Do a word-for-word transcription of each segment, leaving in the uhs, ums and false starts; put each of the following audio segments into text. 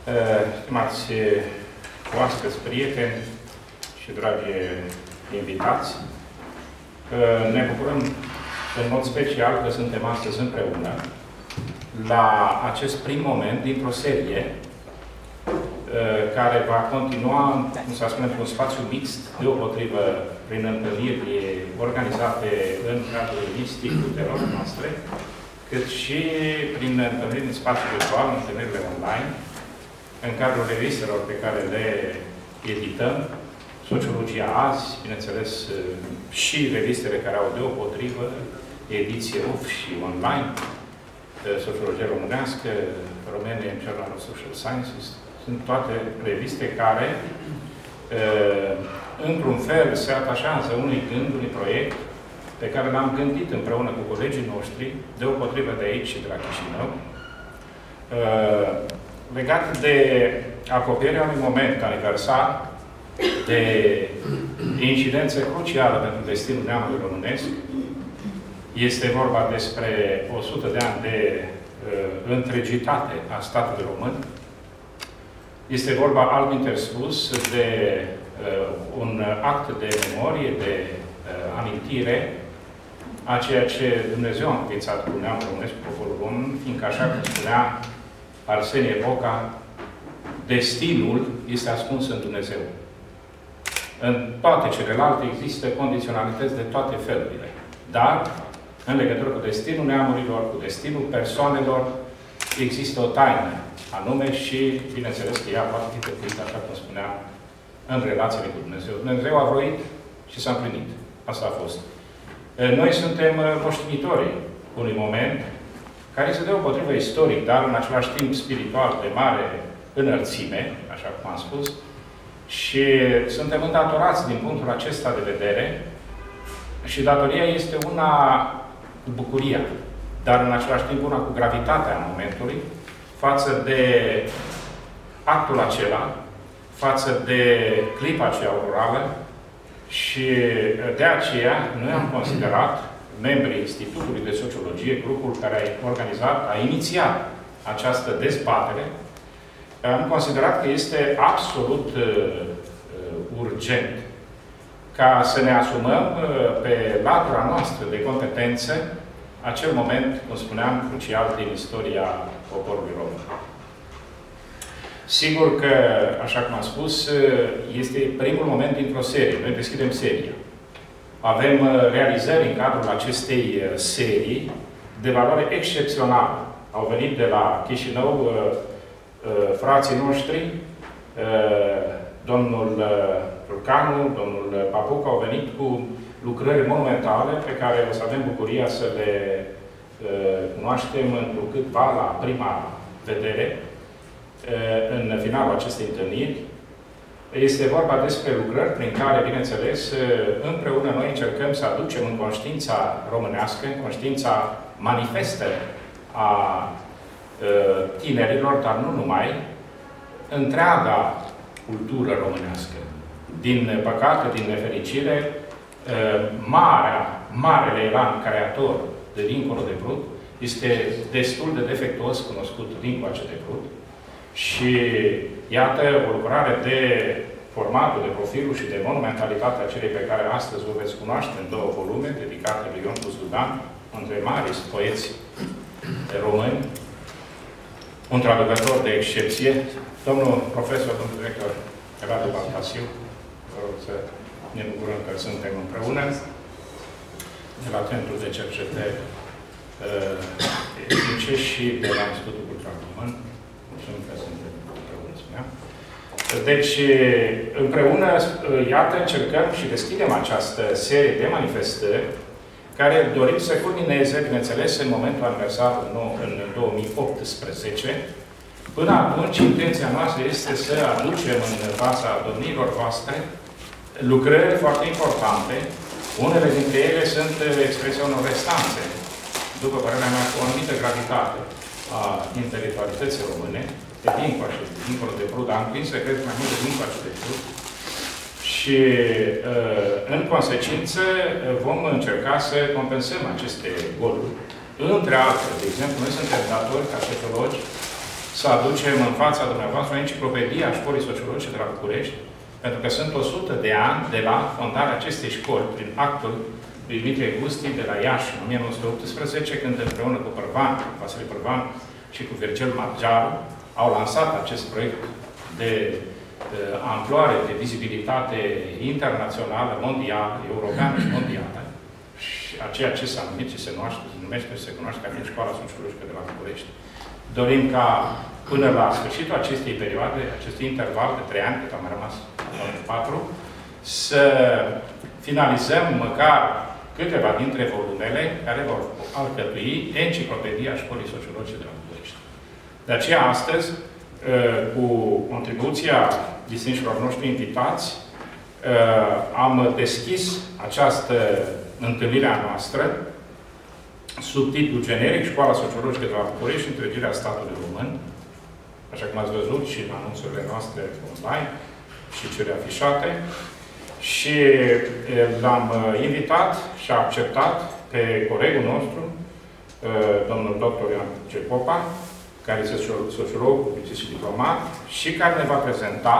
Stimați oaspeți, prieteni și dragi invitați, ne bucurăm în mod special că suntem astăzi împreună la acest prim moment dintr-o serie care va continua, cum să spunem, într-un spațiu mixt, deopotrivă prin întâlniri organizate în cadrul institutelor noastre, cât și prin întâlniri în spațiu virtual, întâlnirile online, în cadrul revistelor pe care le edităm, Sociologia Azi, bineînțeles, și revistele care au deopotrivă ediție O F și online, Sociologia Românească, Romanian Journal of Social Sciences, sunt toate reviste care, într-un fel, se atașează unui gând, unui proiect, pe care l-am gândit împreună cu colegii noștri, deopotrivă de aici și de la Chișinău, legat de acoperirea unui moment aniversar de incidență crucială pentru destinul neamului românesc. Este vorba despre o sută de ani de uh, întregitate a statului român. Este vorba, altminteri spus, de uh, un act de memorie, de uh, amintire a ceea ce Dumnezeu a înființat cu neamul românesc, cu poporul român, fiindcă, așa cum spunea Arsenie Boca, destinul este ascuns în Dumnezeu. În toate celelalte există condiționalități de toate felurile. Dar, în legătură cu destinul neamurilor, cu destinul persoanelor, există o taină anume și, bineînțeles, că ea poate fi tăcuită, așa cum spuneam, în relațiile cu Dumnezeu. Dumnezeu a vroit și s-a împlinit. Asta a fost. Noi suntem moștenitorii unui moment care este deopotrivă istoric, dar în același timp spiritual de mare înălțime, așa cum am spus, și suntem îndatorați din punctul acesta de vedere și datoria este una cu bucuria, dar în același timp una cu gravitatea momentului, față de actul acela, față de clipa aceea aurorală și de aceea noi am considerat, membrii Institutului de Sociologie, grupul care a organizat, a inițiat această dezbatere, am considerat că este absolut uh, urgent ca să ne asumăm uh, pe latura noastră de competență acel moment, cum spuneam, crucial din istoria poporului român. Sigur că, așa cum am spus, este primul moment dintr-o serie. Noi deschidem seria. Avem realizări în cadrul acestei serii de valoare excepțională. Au venit de la Chișinău frații noștri, domnul Rucanu, domnul Papuc, au venit cu lucrări monumentale pe care o să avem bucuria să le cunoaștem întrucâtva la prima vedere în finalul acestei întâlniri. Este vorba despre lucrări prin care, bineînțeles, împreună noi încercăm să aducem în conștiința românească, în conștiința manifestă a tinerilor, dar nu numai, întreaga cultură românească. Din păcate, din nefericire, marea, marele elan creator de dincolo de Prut este destul de defectuos cunoscut dincoace de Prut. Și iată o lucrare de formatul, de profilul și de monumentalitatea celei pe care astăzi o veți cunoaște în două volume, dedicate lui Ion Buzdugan, între mari poeți români, un traducător de excepție, domnul profesor, domnul director Radu Baltasiu, vă rog să ne bucurăm că suntem împreună, de la Centrul de Cercetări Etnice și de la Institutul Cultural Român. Mulțumim că suntem împreună, spuneam. Deci, împreună, iată, încercăm și deschidem această serie de manifestări care dorim să culmineze, bineînțeles, în momentul aniversar în două mii optsprezece. Până atunci, intenția noastră este să aducem în fața domniilor voastre lucrări foarte importante. Unele dintre ele sunt expresia unor restanțe, după părerea mea, cu o anumită gravitate a intelectualității române, de dincoace, dincolo de Prut, dar am prins să cred mai mult de dincoace de Prut. Și, în consecință, vom încerca să compensăm aceste goluri. Între altele, de exemplu, noi suntem datori, ca sociologi, să aducem în fața dumneavoastră enciclopedia școlii sociologice de la București, pentru că sunt o sută de ani de la fondarea acestei școli, prin actul lui Dimitrie Gusti de la Iași, în o mie nouă sute optsprezece, când împreună cu Părvan, Vasile Părvan și cu Virgil Margearu au lansat acest proiect de uh, amploare, de vizibilitate internațională, mondială, europeană și mondială, și a ceea ce s-a numit și se numește, se numește și se cunoaște ca fiind Școala Sociologică de la București. Dorim ca până la sfârșitul acestei perioade, acestui interval de trei ani, cât am rămas patru, să finalizăm măcar câteva dintre volumele care vor alcătui Enciclopedia Școlii Sociologice de la București. De aceea, astăzi, cu contribuția distinșilor noștri invitați, am deschis această întâlnire a noastră sub titlul generic Școala Sociologică de la București, întregirea statului român, așa cum ați văzut și în anunțurile noastre online și cele afișate. Și l-am invitat și a acceptat pe colegul nostru, domnul doctor Ioan Cepopa, care este sociolog, publicist și diplomat, și care ne va prezenta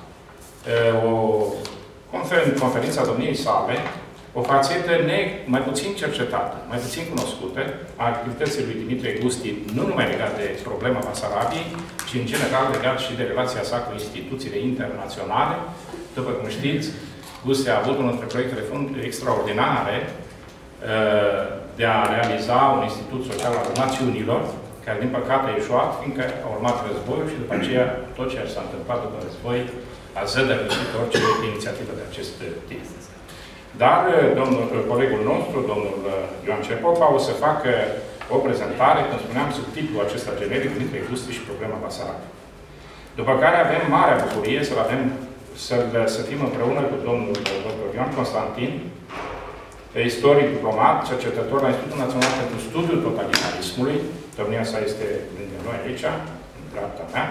o conferință a domniei sale, o fațetă mai puțin cercetată, mai puțin cunoscută, a activității lui Dimitrie Gusti, nu numai legat de problema Basarabiei, ci în general legat și de relația sa cu instituțiile internaționale. După cum știți, Gusti a avut unul dintre proiectele extraordinare de a realiza un institut social al Națiunilor, care din păcate a ieșuat, fiindcă a urmat războiul și după aceea tot ceea ce s-a întâmplat după război a zădărnicit orice inițiativă de acest tip. Dar domnul, colegul nostru, domnul Ioan Cepopa, o să facă o prezentare, cum spuneam, sub titlul acesta generic, Dimitrie Gusti și problema Basarabiei. După care avem marea bucurie să-l avem, să-l să fim împreună cu domnul doctor Ioan Constantin, istoric, diplomat, cercetător la Institutul Național pentru Studiul Totalitarismului. Domnia sa este lângă noi aici, în dreapta mea,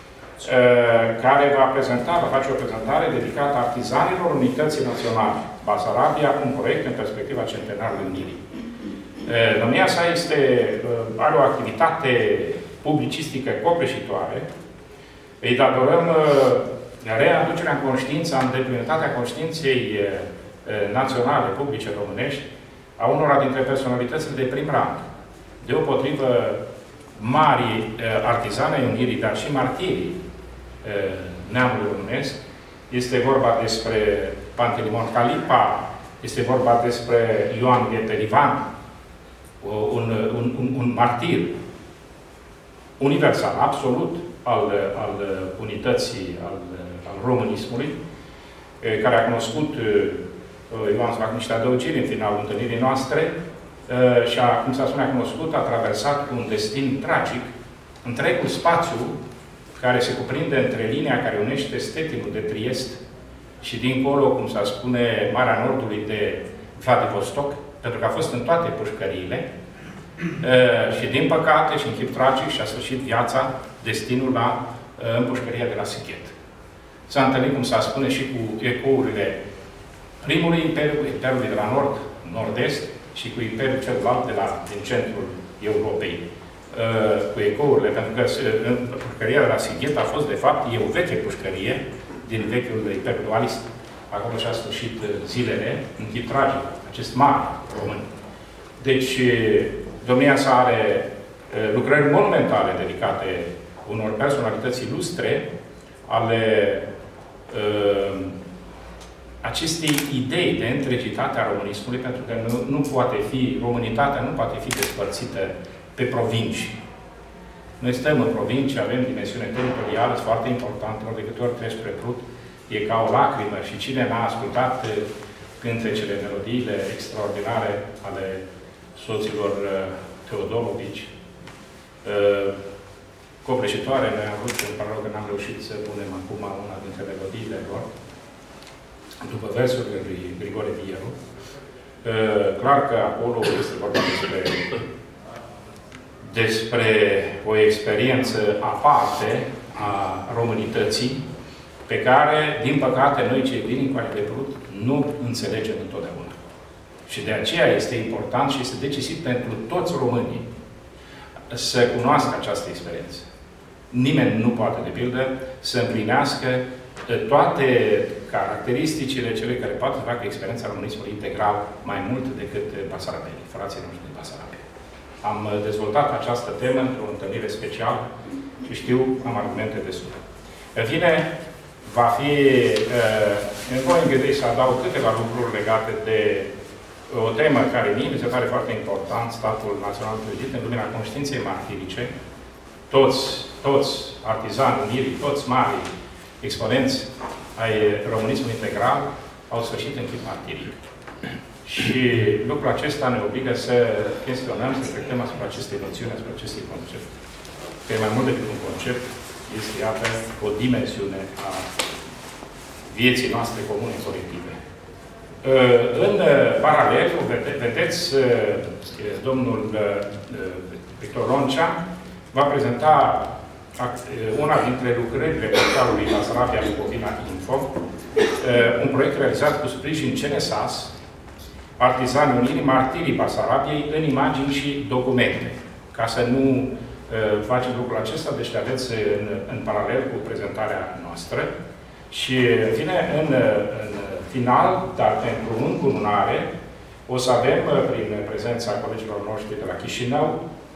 care va prezenta, va face o prezentare dedicată artizanilor Unității Naționale Basarabia, un proiect în perspectiva centenarului Unirii. Domnia sa este, are o activitate publicistică copleșitoare. Îi datorăm readucerea în conștiință, în deplinătatea conștiinței naționale, publice, românești, a unora dintre personalitățile de prim rang. Deopotrivă mari artizani ai Unirii, dar și martirii neamului românesc. Este vorba despre Pantelimon Calipa, este vorba despre Ioan Gheperivan, un, un, un, un martir universal, absolut, al, al unității, al, al românismului, care a cunoscut, Ioan să fac niște adăugiri în finalul întâlnirii noastre, și, a, cum s-a spune, a cunoscut, a traversat cu un destin tragic întregul spațiu care se cuprinde între linia care unește Stetinul de Triest și dincolo, cum s-a spune, Marea Nordului de Vladivostok, pentru că a fost în toate pușcăriile și, din păcate, și în chip tragic, și-a sfârșit viața, destinul la în pușcăria de la Sighet. S-a întâlnit, cum s-a spune, și cu ecourile primului imperiu, imperiului de la nord, nord-est, și cu imperiul celălalt de la, din centrul Europei, uh, cu ecourile, pentru că uh, pușcăria de la Sighet a fost, de fapt, e o veche pușcărie din vechiul imperiu dualist. Acolo și-a sfârșit zilele în chip tragic, acest mare român. Deci, domnia sa are uh, lucrări monumentale dedicate unor personalități ilustre ale uh, acestei idei de întregitate a românismului, pentru că nu, nu poate fi, românitatea nu poate fi despărțită pe provincii. Noi stăm în provincie, avem dimensiune teritorială, foarte importantă, ori de câte ori treci spre Prut, e ca o lacrimă și cine n-a ascultat cântecele, melodiile extraordinare ale soților Teodorovici, copleșitoare, noi am avut, în paralel că n-am reușit să punem acum una dintre melodiile lor, după versurile lui Grigore Vieru. Clar că acolo este vorba despre, despre o experiență aparte a românității, pe care, din păcate, noi cei din Coaie de Prut nu înțelegem întotdeauna. Și de aceea este important și este decisiv pentru toți românii să cunoască această experiență. nimeni nu poate, de pildă, să împlinească toate caracteristicile celui care poate să facă experiența românismului integral mai mult decât basarabenii, frații noștri din Basarabia. Am dezvoltat această temă într-o întâlnire specială și știu, am argumente destul. În fine, va fi îmi voi îngădui să adaug câteva lucruri legate de o temă care mie mi se pare foarte important, statul național privit în lumina conștiinței martirice. Toți, toți artizanii unirii, toți mari exponenți ai românismului integral au sfârșit în chip martiric. Și lucrul acesta ne obligă să chestionăm, să reflectăm asupra acestei noțiuni, asupra acestui concept. Că e mai mult decât un concept, este, iată, o dimensiune a vieții noastre comune colective. În paralel, vedeți, domnul Victor Roncea va prezenta una dintre lucrările portalului Basarabia Bucovina Info, un proiect realizat cu sprijin C N S A S, Partizanii Unirii, Martirii Basarabiei, în imagini și documente. Ca să nu facem lucrul acesta, deci aveți în, în paralel cu prezentarea noastră. Și, în fine, în, în final, dar pentru încununare, o să avem, prin prezența colegilor noștri de la Chișinău,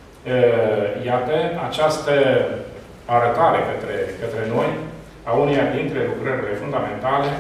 iată, această arătare către, către noi a uneia dintre lucrările fundamentale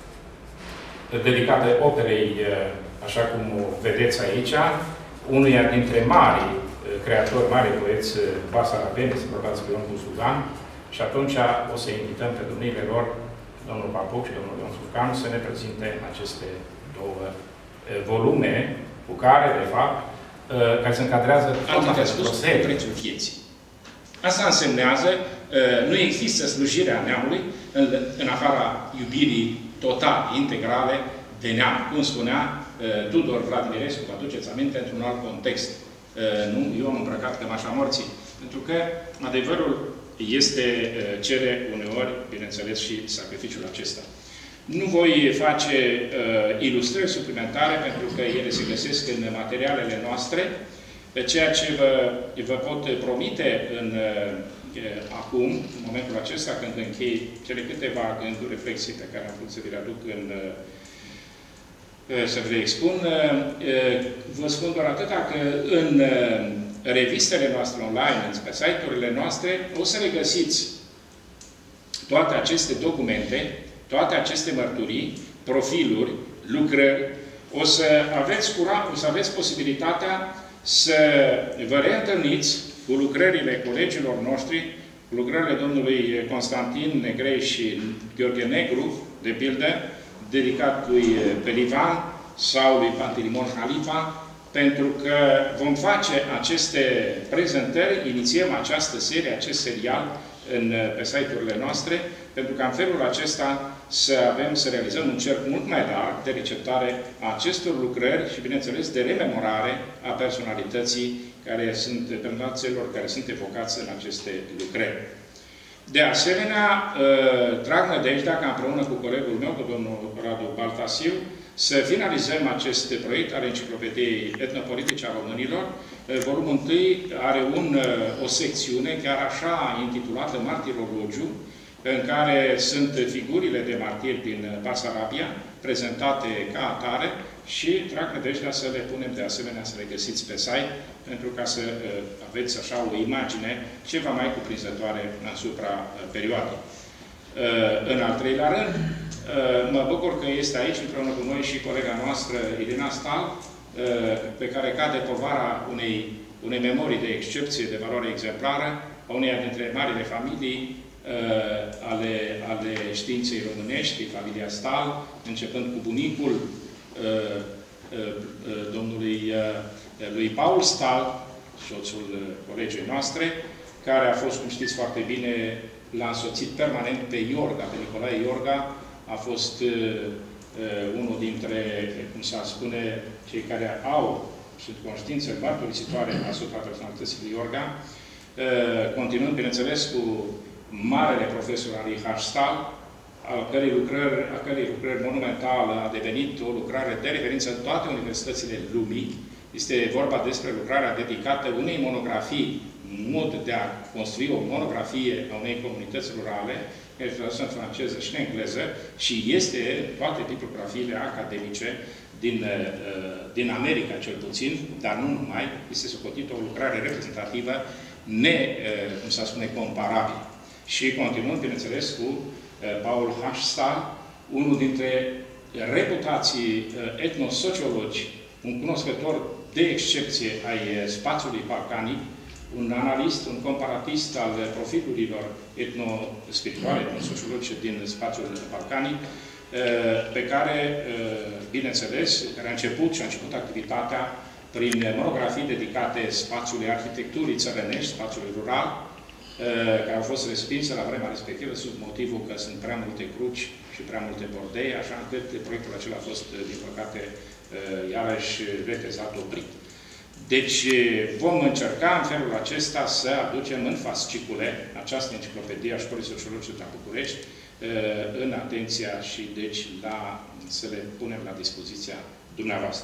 dedicate operei, așa cum o vedeți aici, unuia dintre mari creatori, mari poeți basarabeni, se vorba despre Ion Busugan, și atunci o să invităm pe domniile lor, domnul Papuc și domnul Ion Sulcan, să ne prezinte aceste două volume cu care, de fapt, care se încadrează altfel spus, prețul vieții. Asta însemnează, nu există slujirea neamului în, în afara iubirii totale, integrale de neam. Cum spunea Tudor Vladimirescu, vă aduceți aminte, într-un alt context. Nu, eu am îmbrăcat cămașa morții. Pentru că adevărul este, cere uneori, bineînțeles, și sacrificiul acesta. Nu voi face uh, ilustrări suplimentare, pentru că ele se găsesc în materialele noastre. Ceea ce vă, vă pot promite în, uh, acum, în momentul acesta, când închei cele câteva gânduri, reflexii pe care am vrut să vi le aduc în, uh, să vi le expun, uh, vă spun doar atâta că în uh, revistele noastre online, pe site-urile noastre, o să regăsiți toate aceste documente, toate aceste mărturii, profiluri, lucrări. O să aveți curaj, o să aveți posibilitatea să vă reîntâlniți cu lucrările colegilor noștri, cu lucrările domnului Constantin Negrei și Gheorghe Negru, de pildă, dedicat lui Pelivan sau lui Pantelimon Halifa, pentru că vom face aceste prezentări, inițiem această serie, acest serial în, pe site-urile noastre, pentru că în felul acesta să avem, să realizăm un cerc mult mai larg de receptare a acestor lucrări și, bineînțeles, de rememorare a personalității care sunt, personalităților care sunt evocați în aceste lucrări. De asemenea, trag nădejdea ca împreună cu colegul meu, cu domnul Radu Baltasiu, să finalizăm acest proiect al Enciclopediei Etnopolitice a Românilor. Volumul întâi are un, o secțiune, chiar așa intitulată Martirologiu, în care sunt figurile de martiri din Basarabia, prezentate ca atare și trag nădejdea să le punem de asemenea, să le găsiți pe site, pentru ca să aveți așa o imagine ceva mai cuprinzătoare asupra perioadei. În al treilea rând, mă bucur că este aici împreună cu noi și colega noastră, Irina Stal, pe care cade povara unei, unei memorii de excepție, de valoare exemplară, a uneia dintre marile familii ale, ale științei românești, familia Stal, începând cu bunicul domnului lui Paul Stal, soțul colegii noastre, care a fost, cum știți foarte bine, l-a însoțit permanent pe Iorga, pe Nicolae Iorga, a fost uh, unul dintre, cum s-ar spune, cei care au, sunt conștiințe mărturisitoare asupra personalității lui Iorga, uh, continuând, bineînțeles, cu marele profesor Richard Stahl, a cărei lucrări, a cărei lucrări monumentală a devenit o lucrare de referință în toate universitățile lumii. Este vorba despre lucrarea dedicată unei monografii mod de a construi o monografie a unei comunități rurale, care este în franceză și în engleză, și este toate bibliografiile academice din, din America, cel puțin, dar nu numai, este socotită o lucrare reprezentativă, ne, cum să spune, comparabil. Și continuăm, bineînțeles, cu Paul Hachstahl, unul dintre reputații etnosociologi, un cunoscător de excepție ai spațiului balcanic, un analist, un comparatist al profilurilor etno-spirituale, etno-sociologice din spațiul balcanic, pe care, bineînțeles, care a început și a început activitatea prin monografii dedicate spațiului arhitecturii țărănești, spațiului rural, care au fost respinse la vremea respectivă sub motivul că sunt prea multe cruci și prea multe bordei, așa încât proiectul acela a fost, din păcate, iarăși retezat, oprit. Deci vom încerca în felul acesta să aducem în fascicule această enciclopedie a Școlii Sociologice de la București în atenția și deci la, să le punem la dispoziția dumneavoastră.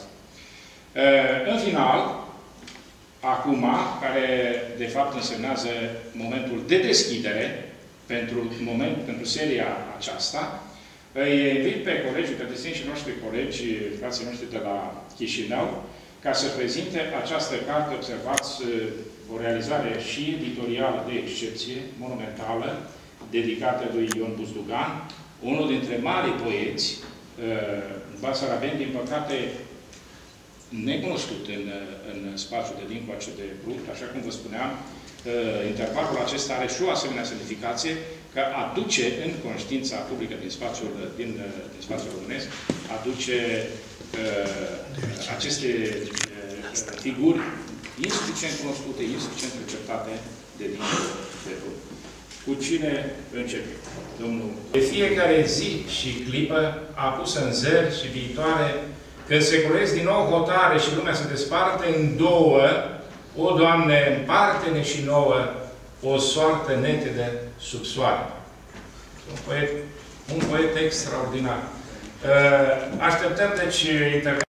În final, acum, care de fapt însemnează momentul de deschidere pentru, moment, pentru seria aceasta, îi invit pe colegii, pe distinși noștri colegi, frații noștri de la Chișinău, ca să prezinte această carte, observați, o realizare și editorială de excepție, monumentală, dedicată lui Ion Buzdugan, unul dintre marii poeți, basarabeni, din păcate, necunoscut în, în spațiul de dincoace de Prut, așa cum vă spuneam, intervalul acesta are și o asemenea semnificație, că aduce în conștiința publică din spațiul, din, din spațiul românesc, aduce uh, aceste uh, figuri insuficient cunoscute, insuficient receptate de dincolo de Prut. Cu cine începe? Domnul. De fiecare zi și clipă a pus în zări și viitoare, când se culesc din nou hotare și lumea se desparte în două, o, Doamne, împarte-ne și nouă o soartă netedă sub soare. Un poet, un poet extraordinar. Așteptăm, deci, intervenția